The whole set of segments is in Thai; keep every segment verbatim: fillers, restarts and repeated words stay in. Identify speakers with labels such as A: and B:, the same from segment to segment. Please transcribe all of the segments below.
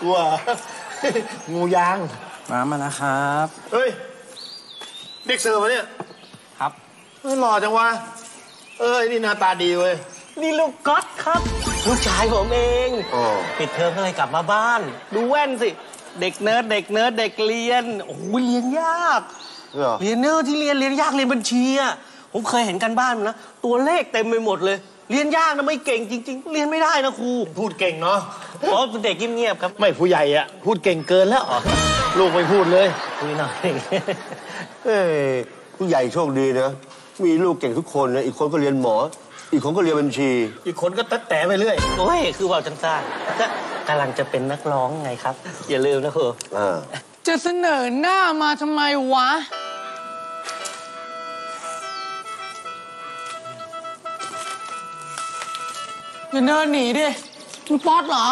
A: ลัวงูยาง
B: มามาแล้วครับ
A: เฮ้ยเด็กเสิร์ฟมาเนี่ย
B: ครับ
A: เฮ้ยหล่อจังวะเอ้ยนี่หน้าตาดีเว้ย
C: นี่ลูกก๊อตครับลูกชายผมเองปิดเทอมก็เลยกลับมาบ้านดูแว่นสิเด็กเนิร์ดเด็กเนิร์ดเด็กเรียนโอ้โหเรียนยากเรียนเนิร์ดที่เรียนเรียนยากเรียนบัญชีอ่ะผมเคยเห็นกันบ้านนะตัวเลขเต็มไปหมดเลยเรียนยากนะไม่เก่งจริงๆเรียนไม่ได้นะครู
A: พูดเก่งเนาะ
C: อ๋อเด็กเงียบๆครับ
A: ไม่ผู้ใหญ่อ่ะพูดเก่งเกินแล้วลูกไม่พูดเลย
C: คุยหน่อย
D: เอ้ผู้ใหญ่โชคดีนะมีลูกเก่งทุกคนนะอีกคนก็เรียนหมออีกคนก็เรียนบัญชี
A: อีกคนก็ตัดแต่ไปเรื่อย
C: โอ้ยคือว่าจังซ่ากำลังจะเป็นนักร้องไงครับอย่าลืมนะครู
E: จะเสนอหน้ามาทำไมวะอย่าเดินหนีดิมึงป๊อตเหรอ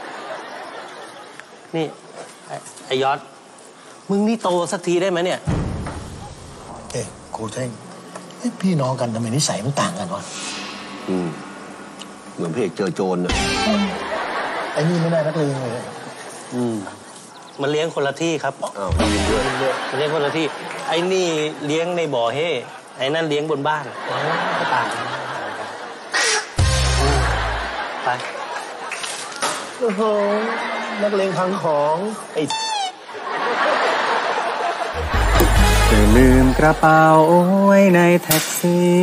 C: นี่ไอยอดมึงนี่โตสักทีได้ไหมเนี่ย
A: เอ๊ะครูเท่งพี่น้องกันทำไมนิสัยมันต่างกันวะ
D: อืมเหมือนพี่เอกเจอโจรน่ะ
A: ไอ้นี่ไม่ได้นักเลงเลย
C: อืมมันเลี้ยงคนละที่ครับ
D: อ้าวมีเยอะ
C: มันเลี้ยงคนละที่ไอ้นี่เลี้ยงในบ่อเฮ่ไอ้นั่นเลี้ยงบนบ้านก็ต่างไป
A: โอ้โหนักเลงพังของไอ้
B: เธอลืมกระเป๋าไว้ในแท็กซี่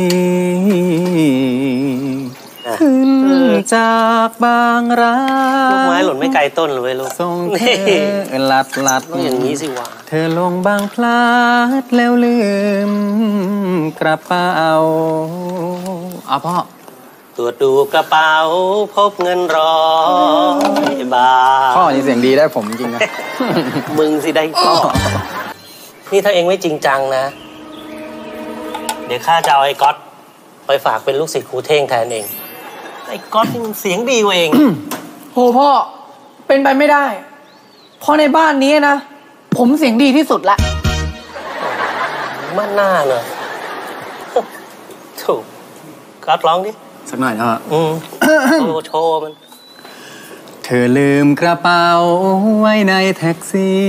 B: ขึ้นจากบางรัก
C: ลูกไม้หล่นไม่ไกลต้นเลยลูก
B: ส่งเธอลัดลัด
C: อย่างนี้สิวะ
B: เธอลงบางพลาดแล้วลืมกระเป๋าเอาพ่อ
C: ตรวจดูกระเป๋าพบเงินร้อยบาท
B: พ่อนี่เสียงดีได้ผมจริงนะ
C: มึงสิได้พ่อนี่ถ้าเองไม่จริงจังนะเดี๋ยวข้าจะเอาไอ้ก๊อตไปฝากเป็นลูกศิษย์ครูเท่งแทนเองไอ้ก๊อตนี่มันเสียงดีเอง
E: โหพ่อเป็นไปไม่ได้เพราะในบ้านนี้นะผมเสียงดีที่สุดละ
C: มั่นหน้าเนอะถูกก๊อตร้องดิ
B: สักหน่อยนะ
C: อืมโชว์โชว์มัน
B: เธอลืมกระเป๋าไว้ในแท็กซี่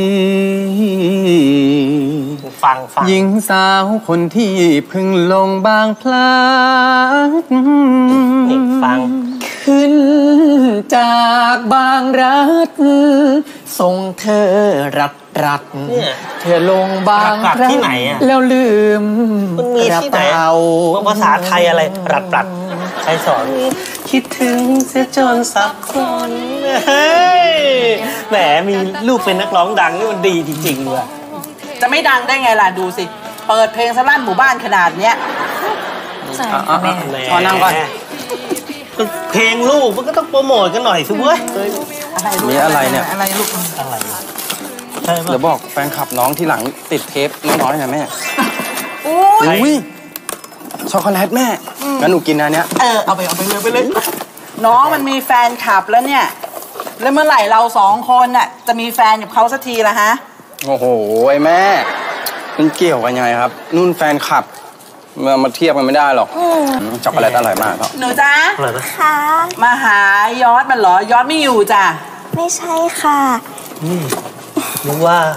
C: ฟังฟัง
B: หญิงสาวคนที่เพิ่งลงบางพลาด
C: นี่ฟัง
E: ขึ้นจากบางรัฐส่งเธอรัดรัดเธอลงบาง
C: รัฐที่ไหนอะ
E: แล้วลืม
C: มันมีที่ไหนภาษาไทยอะไรรัดรัดใครสอนคิดถึงเสียจนสักคนเฮ้ยแหมมีลูกเป็นนักร้องดังนี่มันดีจริงๆว่ะ
F: จะไม่ดังได้ไงล่ะดูสิเปิดเพลงสลั่นหมู่บ้านขนาดเนี้ย
B: ขอนั่งก่อน
C: เพลงลูกมันก็ต้องโปรโมทกันหน่อยสิเว้ย
B: มีอะไรเนี่ย
F: อะไรลูก
C: อะไร
B: เดี๋ยวบอกแฟนคลับน้องที่หลังติดเทปน้อยๆนะแม่
F: โอ้
B: ยช็อกโกแลตแม่งั้นหนูกินอันเนี้ย
F: เออเอาไปเอาไปเลยไปเลยน้องมันมีแฟนคลับแล้วเนี่ยแล้วเมื่อไหร่เราสองคนน่ะจะมีแฟนกับเขาสักทีละฮะ
B: โอ้โหไอ้แม่มันเกี่ยวกันยังไงครับนุ่นแฟนคลับมามาเทียบกันไม่ได้หรอกช็อกโกแลตอร่อยมากครับ
F: หนูจ้า
G: ค่ะ
F: มาหายอดมันเหรอยอดไม่อยู่จ้ะ
G: ไม่ใช่ค่ะ
C: นึกว่า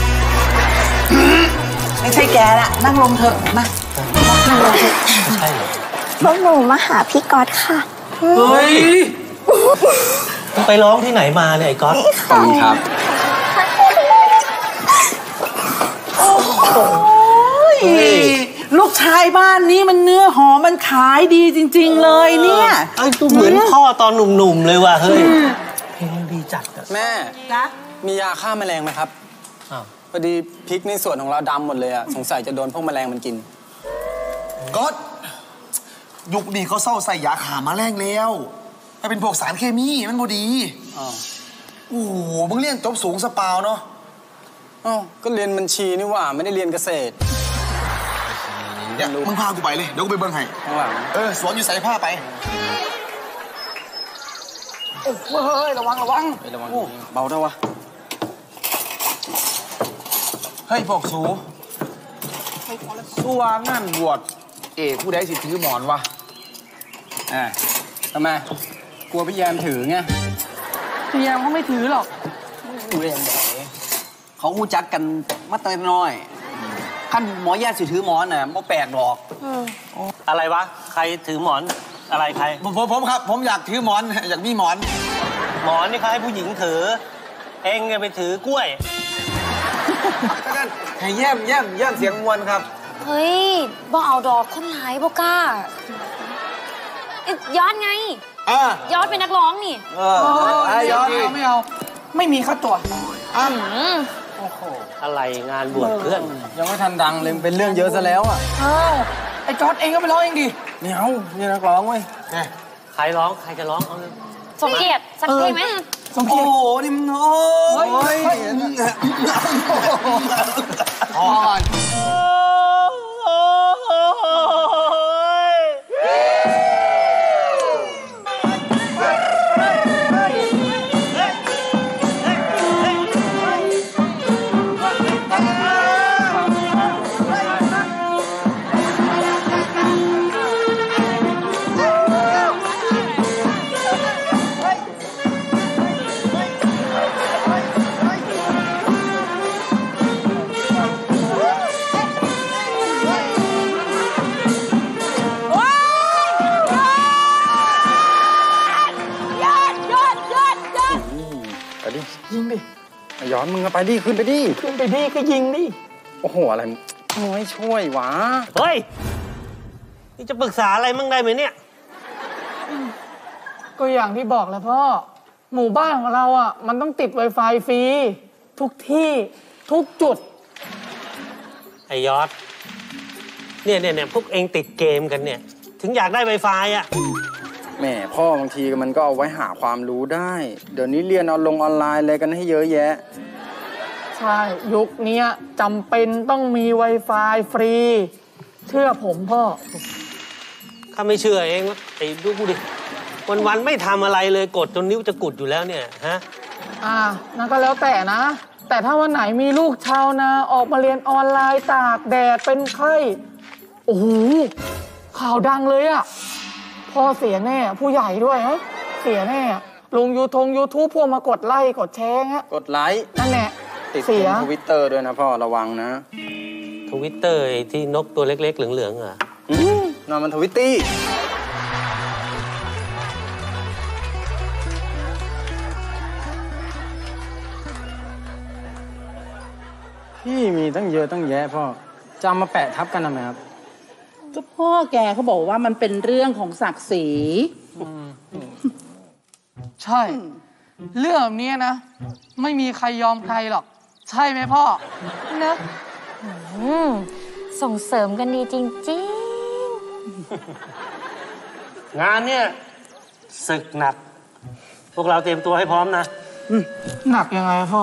F: ไม่ใช่แกละนั่งลงเถอะมานั่งลงเถอะ
C: ใช่เหรอ
G: พวกหนูมาหาพี่ก๊อตค่ะ
C: เฮ้ยไปร้องที่ไหนมาเนี่ยไอ้ก๊อต
B: ขอบคุณครับ
F: โอ้โหลูกชายบ้านนี้มันเนื้อหอมมันขายดีจริงๆเลยเนี่ย
C: ไอ้ตัวเหมือนพ่อตอนหนุ่มๆเลยว่ะเฮ้ยเพลงดีจัด
B: แม่
F: นะ
B: มียาฆ่าแมลงไหมครับพอดีพริกในสวนของเราดำหมดเลยอะสงสัยจะโดนพวกแมลงมันกิน
A: ก๊อตยุคนี้เขาเศร้าใส่ยาฆ่าแมลงแล้วถ้าเป็นพวกสารเคมีมันบ่ดีโอ้โหมึงเรียนจบสูงสปาวเนาะ
B: อ๋อก็เรียนบัญชีนี่ว่าไม่ได้เรียนเกษตร
A: เนี่ยมึงพากูไปเลยเดี๋ยวกูไปเบิ้งให้เออสวนอยู่ใส่ผ้าไป
F: โอ้เฮ้ยระวังระวัง
B: ระวังเบาได้วะ
A: เฮ้ยพวกสูสู้ว่างานบวชเอกผู้ใดสิถือหมอนวะ
B: อ่าทำไมกลัวพี่แยมถือไง
E: พี่แยมเขาไม่ถือหรอกดูได้ยังไงเขาหูจักกันมาแต่น้อยขั้นหมอแย่สิถือหมอนน่ะบ่แปลกหรอก
C: อะไรวะ ใครถือหมอนอะไรใคร
A: ผมผมผมครับ ผมอยากถือหมอน อยากมีหมอน
C: หมอนนี่เขาให้ผู้หญิงถือ เองไปถือกล้วย
A: ให้แย้มแย้มแย้มเสียงมวลครับ
H: เฮ้ยบ่เอาดอกคนหลายบ่กล้าเอ๊ะย้อนไง
A: อ่า
H: ย้อนเป็นนักร้องนี่
A: เออไอ้ยอด
E: ไม่เอาไม่เอา ไม่มีค่าตัว
A: อ่ะ
H: อืม
C: อะไรงานบวชเพื่อน
B: ยังไม่ทันดังเลยเป็นเรื่องเยอะซะแล้วอ่ะ
E: อ้าวไอ้จอร์ดเองก็ไปร้องเองดิ
B: ไม่เอานี่นักร้องเว้ย
C: ใครร้อง ใครจะร้อง เอาเลย
H: สมเกียรติสักเพลงไหม
E: สมเกียรติ
A: โอ้โหนี่มันโอ้ย
E: เฮ้ยเฮ้ย
A: อ่อน
B: ไปดิ ยิงดิไอ้ย้อนมึงก็ไปดิ ขึ้นไปดิ
E: ขึ้นไปดิก็ยิงดิ
B: โอ้โห อะไรมึงไม่ช่วยวะ
C: เฮ้ย นี่จะปรึกษาอะไรมั่งได้ไหมเนี่ย
F: ก็อย่างที่บอกแหละพ่อ หมู่บ้านของเราอ่ะ มันต้องติด Wi-Fi ฟรี ทุกที่ทุกจุด
C: ไอยอด เนี่ยเนี่ยเนี่ยพวกเองติดเกมกันเนี่ย ถึงอยากได้ไวไฟอ่ะ
B: แหมพ่อบางทีมันก็เอาไว้หาความรู้ได้ เดี๋ยวนี้เรียนออนลงออนไลน์อะไรกันให้เยอะแยะ
F: ใช่ ยุคนี้จำเป็นต้องมี Wi-Fi ฟรี เชื่อผมพ่อ
C: ข้าไม่เชื่อเองวะไอ้ดูกูดิ วันวันๆไม่ทำอะไรเลยกดจนนิ้วจะกุดอยู่แล้วเนี่ยฮะ
F: อ่านั่นก็แล้วแต่นะ แต่ถ้าวันไหนมีลูกชาวนาออกมาเรียนออนไลน์ตากแดดเป็นไข้ โอ้โห ข่าวดังเลยอะพ่อเสียแน่ ผู้ใหญ่ด้วยฮะเสียแน่ ลงยูทงยูทูบพวกมากดไลค์กดแชร์ฮะ
B: กดไลค์
F: นั่นแหละ
B: ติด
F: เสีย
B: ทวิตเตอร์ด้วยนะพ่อระวังนะ
C: ทวิตเตอร์ที่นกตัวเล็กๆ เหลืองๆอ่ะ
B: นอนมันทวิตตี้พี่มีตั้งเยอะตั้งแยะพ่อจะเอามาแปะทับกันทำไมครับ
I: ก็พ่อแกเขาบอกว่ามันเป็นเรื่องของศักดิ์ศรี
F: ใช่ เรื่องแบบนี้นะ ไม่มีใครยอมใครหรอก ใช่ไหมพ่อ
H: เนอะอืมส่งเสริมกันดีจริง
C: งานเนี่ยศึกหนัก พวกเราเตรียมตัวให้พร้อมนะ
F: หนักยังไงพ่อ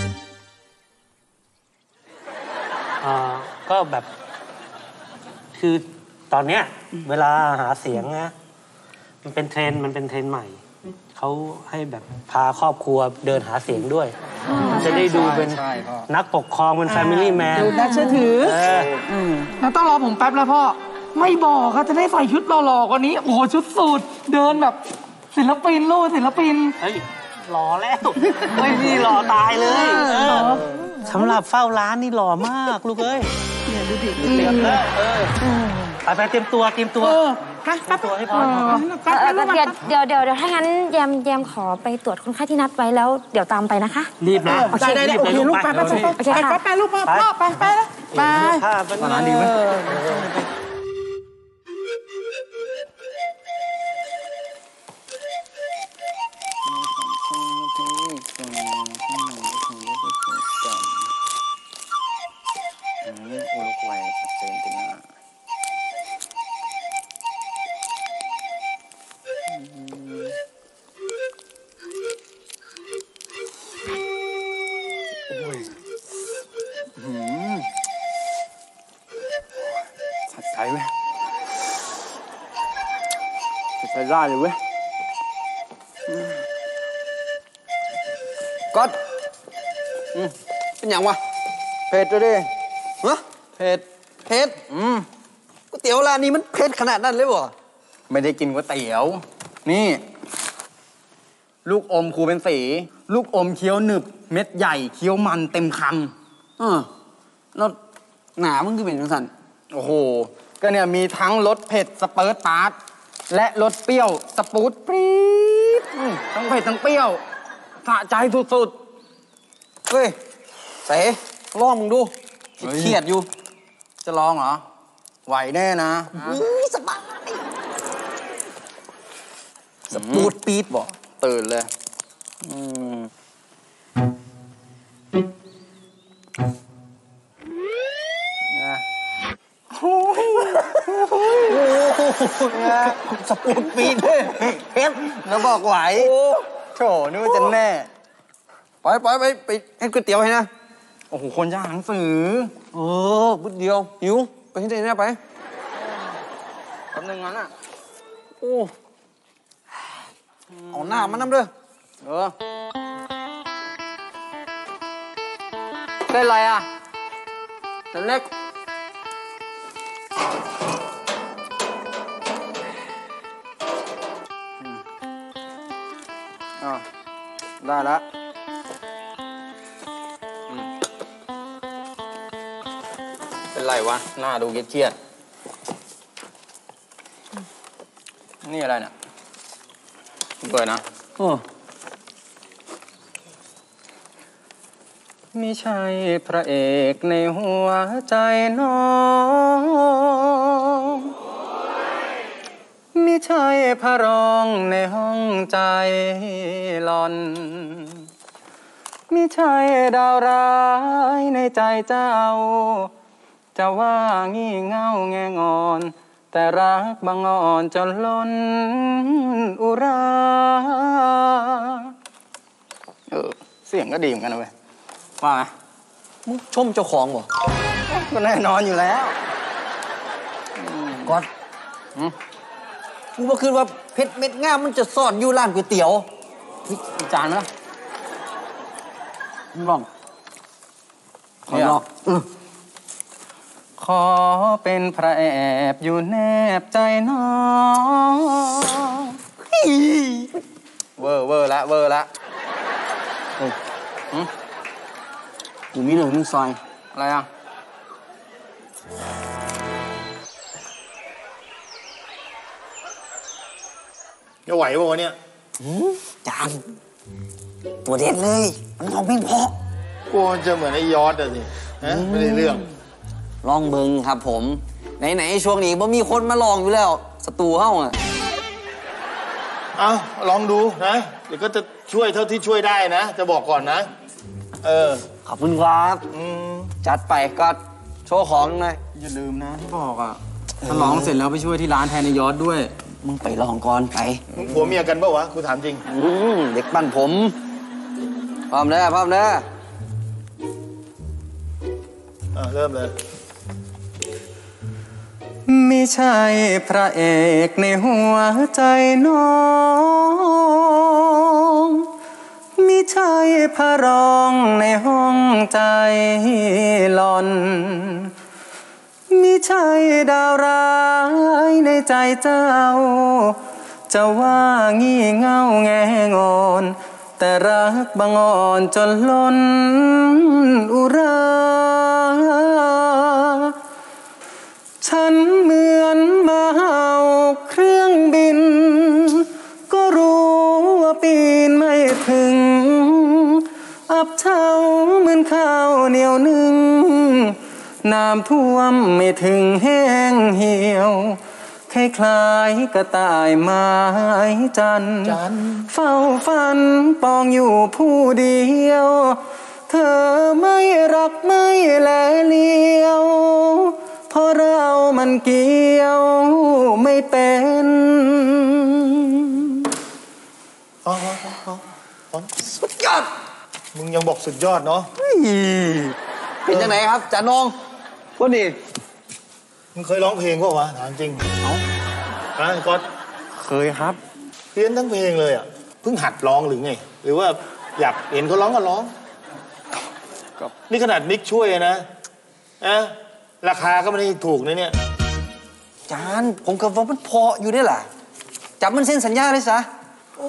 C: อ่าก็แบบ คือตอนเนี้ย เวลาหาเสียงนะมันเป็นเทรนด์มันเป็นเทรนด์ใหม่ เขาให้แบบพาครอบครัวเดินหาเสียงด้วย จะได้ดูเป็น
B: ใช่พ่อ
C: นักปกครองเป็นแฟมิลี่แมน
I: ดูน่าเชื่อถือ
C: เออ
F: แล้วต้องรอผมแป๊บแล้วพ่อ ไม่บอกอะจะได้ใส่ชุดหล่อๆกว่านี้ โอ้โหชุดสูทเดินแบบศิลปินลูกศิลปิน
C: เฮ้ยหล่อแล้วเฮ้ยนี่หล่อตายเลยเออสำหรับเฝ้าร้านนี่หล่อมากลูกเอ้ยเนี่ยดูดิเตรียมแล้วเออไปไปเตรียมตัวเตรียมตัว
I: ไปแป๊บ
C: ตัวให้พร้อม
H: ๆเอ่อเดี๋ยวเดี๋ยวเดี๋ยวถ้างั้นแยมแยมขอไปตรวจคนไข้ที่นัดไว้แล้วเดี๋ยวตามไปนะคะ
C: รีบนะ
I: ได้ได้ได้โอเคลูกไปไปไปไป
H: โอเคค่ะ
I: ไปไปลูกไปพ่อไปไปแล้วไป
C: ผ้าเป็น
B: ร้านดีไหม ใส่เว้ยใส่ได้เลยเว้ยก๊อตอืมเป็นอย่างวะเผ็ดเลยดิฮะเผ็ดเผ็ดอืมก๋วยเตี๋ยวร้านนี้มันเผ็ดขนาดนั้นเลยบ่ไม่ได้กินก๋วยเตี๋ยว นี่ลูกอมครูเป็นสี ลูกอมเคี้ยวหนึบ เม็ดใหญ่เคี้ยวมันเต็มคำ
E: เออแล้วหนามึงคือเป็นจังสัน
B: โอ้โห ก็เนี่ยมีทั้งรสเผ็ดสเปิร์ตตาร์ทและรสเปรี้ยวสปูดปรี๊ดอืมทั้งเผ็ดทั้งเปรี้ยวสะใจสุดๆ
E: เฮ้ยเสลองมึงดูเครียดอยู่
B: จะลองเหรอ ไหวแน่นะ
E: สบายสปูดปี๊ดบ่
B: ตื่นเลยอืมนะโอ้ยสปูดปีดเลยเพชรแล้วบอกไหวโถนึกว่าจะแน่
E: ไปไปไปไปให้ก๋วยเตี๋ยวให้นะ
B: โอ้โห คนจะอ่านหนังสือ
E: เออบุดเดียวหิวไปที่ไหนนะไป
B: แป๊บนึงงั้นอ่ะ
E: โอ้เอาหน้ามันน้ำเด้อ
B: เออเล่นอะไรอ่ะเล่นเล็กอืมอ่ะได้แล้วอืมเป็นไรวะ หน้าดูเครียดๆนี่อะไรเนี่ยเปิดนะ
E: เออ
B: มิใช่พระเอกในหัวใจน้องมิใช่พระรองในห้องใจหลอนมิใช่ดาวร้ายในใจเจ้า จะว่างี่เง่าแงงอน แต่รักบางอ่อนจนล้นอุรา เออ เสียงก็ดีเหมือนกันนะเว้ย ว่าไหม
E: มึงชมเจ้าของบ่
B: ก็แน่นอนอยู่แล้ว
E: ก่อนกูบ่คิดว่าเพชรเม็ดงามมันจะซ่อนอยู่ร้านก๋วยเตี๋ยว
B: นี่อีกจานไหมล่ะ
E: มึงลองขอ
B: เนี่ย
E: ลองเออ
B: ขอเป็นพระแอบอยู่แนบใจน้อง เวอร์เวอร์ละเวอร์ละ
E: กูมีเรื่องมึงซอย
B: อะไรอ่ะ
A: จะไหวป่าวะเนี่ย
E: จานตัวเด็ดเลย มันลองเพลงเพราะ
A: กลัวมันจะเหมือนไอ้ยอดอะสิฮะไม่ได้เรื่อง
E: ลองเบิงครับผม ไหนๆช่วงนี้บ่มีคนมาลองอยู่แล้วสตูเฮ้าอ่ะ
A: เอาลองดูนะ เดี๋ยวก็จะช่วยเท่าที่ช่วยได้นะ จะบอกก่อนนะ เออ
E: ขอบคุณครับ
A: อืม
E: จัดไปก็โชว์ของหน่อย
B: อย่าลืมนะที่บอกอ่ะ ถ้าร้องเสร็จแล้วไปช่วยที่ร้านแทนในยอดด้วย
E: มึงไปลองก่อนไป
A: มึงผัวเมียกันปะวะกูถามจริง
E: อืมเด็กบ้านผม พร้อมเด้อพร้อมเด้อ
A: อ่ะเริ่มเลย
B: ไม่ใช่พระเอกในหัวใจน้องมิใช่พระรองในห้องใจหลอนมิใช่ดาวร้ายในใจเจ้า จะว่างี่เง่าแงงอน แต่รักบางอ่อนจนล้นอุรา ฉันเหมือนมาเห่าเครื่องบิน ก็รู้ว่าปีนไม่ถึง อับเฉาเหมือนข้าวเหนียวนึ่งน้ำท่วมไม่ถึงแห้งเหี่ยวคล้ายๆกระต่ายไม้จันทร์เฝ้าฝันปองอยู่ผู้เดียว เธอไม่รักไม่แลเลี้ยวเพราะเรามันเกี่ยวไม่เป็น
A: อ๋ออ๋ออ๋ออ๋อสุดยอด มึงยังบอกสุดยอดเนาะ
E: เป็นยังไงครับจานงก็นี่
A: มึงเคยร้องเพลงปะวะถามจริง
E: เอ้า
A: ฮะก๊อต
B: เคยครับ
A: เพี้ยนทั้งเพลงเลยอ่ะ เพิ่งหัดร้องหรือไง หรือว่าอยากเห็นเขาร้องก็ร้อง นี่ขนาดมิกช่วยนะอะราคาก็ไม่ได้ถูกนะเนี่ย
E: จานผมกับว่ามันพออยู่ได้ล่ะจับมันเส้นสัญญาเลยซะ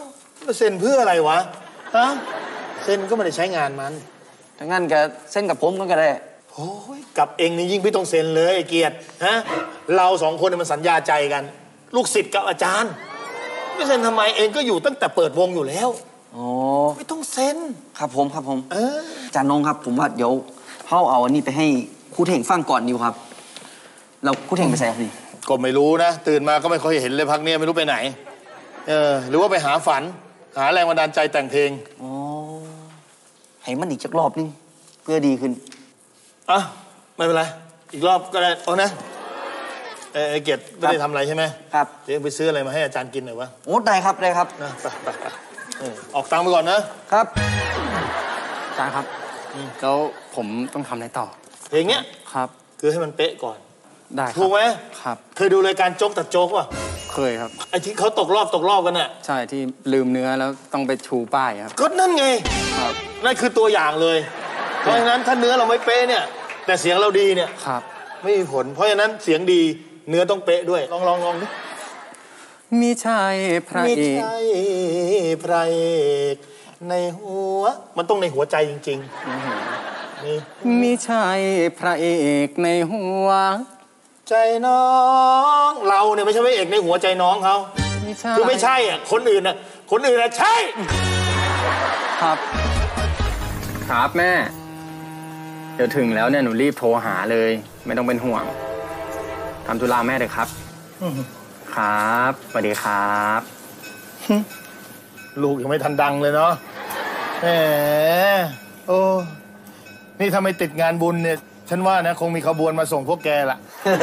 A: เซ็นเพื่ออะไรวะฮะเซ็นก็ไม่ได้ใช้งานมัน
E: ถ้างั้นแกเส้นกับผมก็ได้
A: โอ้ยกับเองนี่ยิ่งไม่ต้องเซ็นเลยไอ้เกียรติฮะเราสองคนมันสัญญาใจกันลูกศิษย์กับอาจารย์ไม่เซ็นทำไมเองก็อยู่ตั้งแต่เปิดวงอยู่แล้ว
E: อ๋อ
A: ไม่ต้องเซ็น
E: ครับผมครับผมเอออาจารย์นงครับผมว่าเดี๋ยวเขาเอาอันนี้ไปให้ครูเท่งฟังก่อนดีครับเราครูเท่งไปใส่ครับนี่
A: ก็ไม่รู้นะตื่นมาก็ไม่ค่อยเห็นเลยพักนี้ไม่รู้ไปไหนเออหรือว่าไปหาฝันหาแรงบันดาลใจแต่งเพลง
E: อ๋อให้มันอีกจักรอบนึงเพื่อดีขึ้น
A: อ่ะไม่เป็นไรอีกรอบก็ได้เอานะเออเกียรติไม่ได้ทำอะไรใช่ไหม
E: ครับ
A: เดี๋ยวไปซื้ออะไรมาให้อาจารย์กินหน่อยวะ
E: โอ้ได้ครับได้ครับ
A: นะไปไปไปออกตังค์ไปก่อน
E: นะครับ
B: อาจารย์ครับแล้วผมต้องทำอะไรต่อ
A: เพลงเนี้ย
B: ครับ
A: คือให้มันเป๊ะก่อน
B: ได้
A: ถูกไหม
B: ครับ
A: เคยดูรายการโจ๊กตัดโจ๊กป่ะ
B: เคยครับ
A: ไอ้ที่เขาตกรอบตกรอบกันน่ะ
B: ใช่ที่ลืมเนื้อแล้วต้องไปชูป้ายครับ
A: ก็นั่นไง
B: ครับ
A: นั่นคือตัวอย่างเลยเพราะฉะนั้นถ้าเนื้อเราไม่เป๊ะเนี่ยแต่เสียงเราดีเนี่ย
B: ครับ
A: ไม่มีผลเพราะฉะนั้นเสียงดีเนื้อต้องเป๊ะด้วยลองลองลองดิ
B: มิใช่พระเอก
A: มิใช่พระเอกในหัวมันต้องในหัวใจจริงๆนี่
B: มิใช่พระเอกในหัว
A: ใจน้องเราเนี่ยไม่ใช่พระเอกในหัวใจน้องเขาคือไม่ใช่อ่ะคนอื่นน่ะคนอื่นน่ะใช่
B: ครับครับแม่เดี๋ยวถึงแล้วเนี่ยหนูรีบโทรหาเลยไม่ต้องเป็นห่วงทำธุระแม่เลยครับครับสวัสดีครับ
A: ลูกยังไม่ทันดังเลยเนาะแหมโอ้นี่ถ้าไม่ติดงานบุญเนี่ยฉันว่านะคงมีขบวนมาส่งพวกแกละ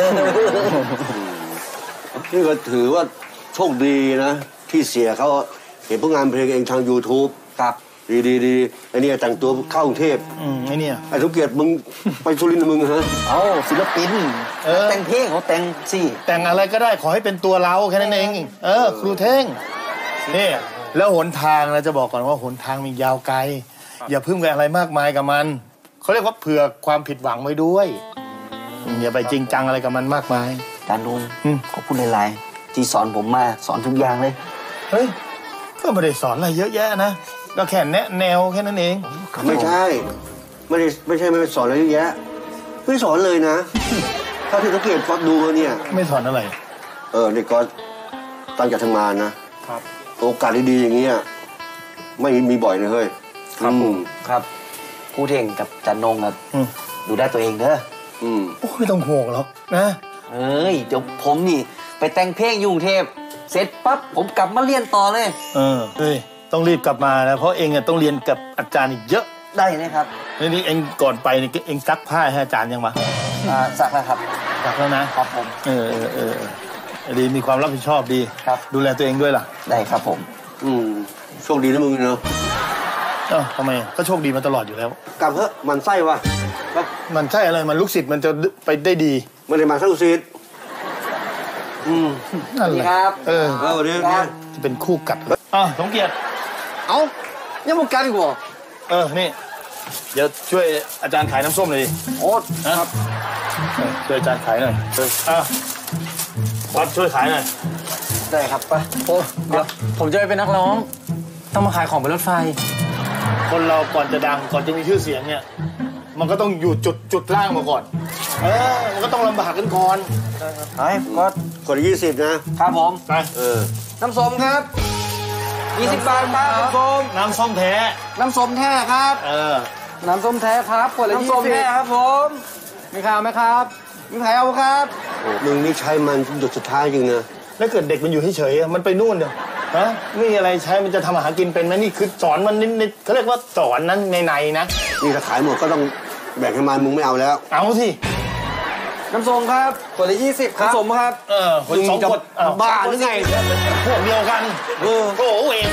D: นี่ก็ถือว่าโชคดีนะที่เสียเขาเห็นพวกงานเพลงเองทาง ยูทูบ
E: ครับ
D: ดีดีดีไอ้นี่แต่งตัวเข้ากรุงเทพ
A: อืมไอ้นี่
D: ไอ้ทุกเกียรติมึงไปสุรินทร์มึงฮะ
E: เอ้าศิลปินแต่งเพลงเขาแต่งสิ
A: แต่งอะไรก็ได้ขอให้เป็นตัวเราแค่นั้นเองเออครูเท่งนี่แล้วหนทางนะจะบอกก่อนว่าหนทางมียาวไกลอย่าพึ่งไปอะไรมากมายกับมันเขาเรียกว่าเผื่อความผิดหวังไว้ด้วยอย่าไปจริงจังอะไรกับมันมากมาย
E: อาจารย์ลุงขอบคุณหลายๆที่สอนผมมาสอนทุกอย่างเลย
A: เฮ้ยก็ไม่ได้สอนอะไรเยอะแยะนะก็แค่แนะแนวแค่นั้นเอง
D: ไม่ใช่ไม่ได้ไม่ใช่ไม่ได้สอนอะไรเยอะแยะไม่สอนเลยนะถ้าที่สังเกตก็ดูเนี่ย
A: ไม่สอนอะไร
D: เออนี่ก็ตั้งใจทำงานนะครับโอกาสดีๆอย่างเงี้ยไม่มีบ่อยเลยเฮ้ย
E: ครับครับครูเท่งกับจันนงครับดูได้ตัวเองเด้อ
A: อืมโอ้ไม่ต้องห่วงหรอกนะ
E: เอ้ยเดี๋ยวผมนี่ไปแต่งเพลงยุ่งเทพเสร็จปั๊บผมกลับมาเรียนต่อเลย
A: เออเฮ้ยต้องรีบกลับมานะเพราะเองอ่ะต้องเรียนกับอาจารย์อีกเยอะ
E: ได้นะครับ
A: นี่นี่เองก่อนไปนี่เองซักผ้าให้อาจารย์ยังวะ
E: อ่าซักแล้วครับ
A: ซักแล้วนะครับ
E: ผม
A: เออเออเออดีมีความรับผิดชอบดี
E: ครับ
A: ดูแลตัวเองด้วยล่ะ
E: ได้ครับผม
D: อืมโชคดีนะมึงเนาะ
A: เออทำไมก็โชคดีมาตลอดอยู่แล้ว
D: กลับเถอะมันไส้วะ
A: มันไส้อะไรมันลูกศิษย์มันจะไปได้ดี
D: ไม่ได้มาทั้งลูกศิษย์
A: อืม
E: นั่นแหละครับ
A: เออเออเดี๋ยวจะเป็นคู่กัดอ่ะสมเกียรติ
E: เอ้ายังมุกกันอีกบ่
A: เออนี่เดี๋ยวช่วยอาจารย์ขายน้ำส้มหน่อยดิ
E: โอ้ครับ
A: ช่วยอาจารย์ขายหน่อยอ่ะวัดช่วยขายหน่อย
E: ได้ครับไป
B: โอ้เดี๋ยวผมจะไปเป็นนักร้องต้องมาขายของบนรถไฟ
A: คนเราก่อนจะดังก่อนจะมีชื่อเสียงเนี่ยมันก็ต้องอยู่จุดจุดล่างมาก่อนเออมันก็ต้องลำบากกันก่อน
E: ไปก็
D: คนยี่สิบนะครับ
E: ผม
A: ไป
D: เออ
E: น้ำส้มครับยี่สิบบาทครับน้ำส้ม
A: น้ำส้มแท้
E: น้ำส้มแท้ครับ
A: เออ
E: น้ำส้มแท้ครับคนละยี่สิบน้ำส้มแท้ครับผมมีข่าวไหมครับมีใครเอาครับ
D: มึงนี่ใช้มันหยดสุดท้ายจริงนะ
A: แล้วเกิดเด็กมันอยู่เฉยๆมันไปนู่นเดี๋ยวฮะไม่มีอะไรใช้มันจะทำอาหารกินเป็นไหมนี่คือสอนมันนิดๆเขาเรียกว่าสอนนั้นในๆนะ
D: นี่ถ้าขายหมดก็ต้องแบ่งให้มันมึงไม่เอาแล้ว
A: เอาสิ
E: น้ำส้มครับคนละยี่สิบครับน้ำส้มครับ
A: เออคนสองคน
E: บ้าหรือไง
A: พวกเดียวกัน
E: เออ
A: โอ้โหเอง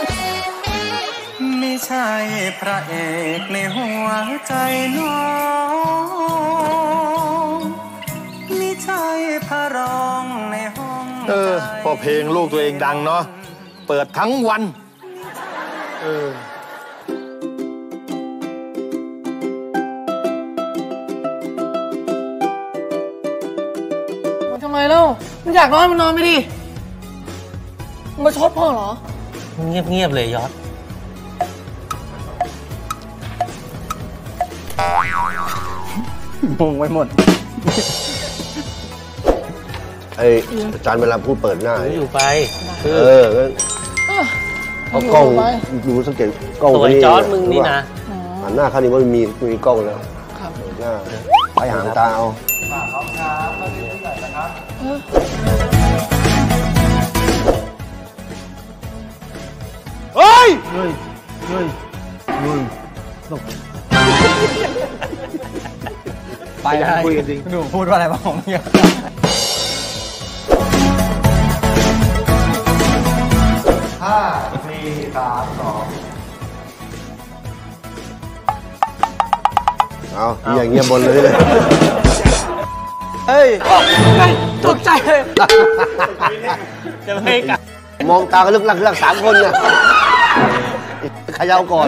B: ไม่ใช่พระเอกในหัวใจน้องไม่ใช่พระรองในห้อง
A: เออพอเพลงลูกตัวเองดังเนาะเปิดทั้งวันเออ
F: ทำไมเล่ามันอยากนอนมันนอนไม่ดิมันมาชดพ่อเหรอ
C: เงียบๆเลยยอด
B: งงไปหมด
D: ไออาจารย์เวลาพูดเปิดหน้า
C: อยู่ไป
D: เออเอากล้องดูสังเกตกล้อง
C: สวยจอร์ดมึงนี่นะ
D: หันหน้าข้างนี้ว่ามีมีกล้องแล้วหน้าไปหางตาเอาเฮ้ย
B: เฮ้ย เฮ้ย เฮ้ยไปได้คุยกันจริงหนูพูดว่าอะไรบ้างผมเนี่ย
A: ห้าสี่สามสอง
D: เอาอย่างเงี้ยบนเลยเลย
B: เฮ้ยตกใจเลย
C: จะไม่กลับ
D: มองตากันลึกลักลึกสามคนเนี่ยเขย่าก่อน